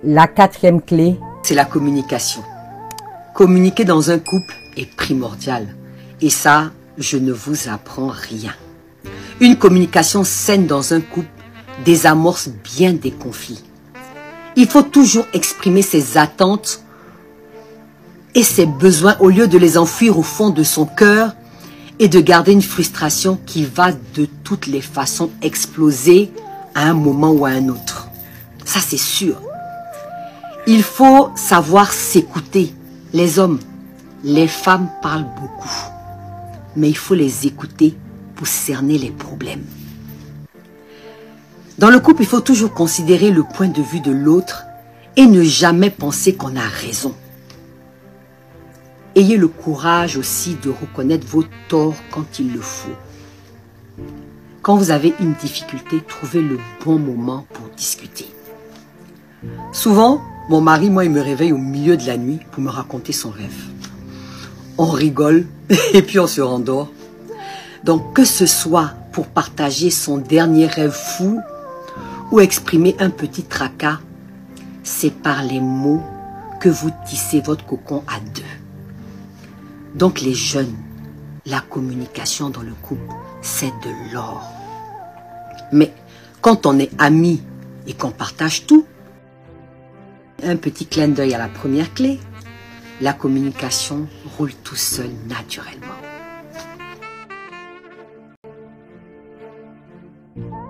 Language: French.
La quatrième clé, c'est la communication. Communiquer dans un couple est primordial. Et ça, je ne vous apprends rien. Une communication saine dans un couple désamorce bien des conflits. Il faut toujours exprimer ses attentes et ses besoins au lieu de les enfuir au fond de son cœur et de garder une frustration qui va de toutes les façons exploser à un moment ou à un autre. Ça, c'est sûr. Il faut savoir s'écouter. Les hommes, les femmes parlent beaucoup, mais il faut les écouter pour cerner les problèmes. Dans le couple, il faut toujours considérer le point de vue de l'autre et ne jamais penser qu'on a raison. Ayez le courage aussi de reconnaître vos torts quand il le faut. Quand vous avez une difficulté, trouvez le bon moment pour discuter. Souvent, mon mari, moi, il me réveille au milieu de la nuit pour me raconter son rêve. On rigole et puis on se rendort. Donc, que ce soit pour partager son dernier rêve fou ou exprimer un petit tracas, c'est par les mots que vous tissez votre cocon à deux. Donc, les jeunes, la communication dans le couple, c'est de l'or. Mais quand on est amis et qu'on partage tout, un petit clin d'œil à la première clé, la communication roule tout seul naturellement.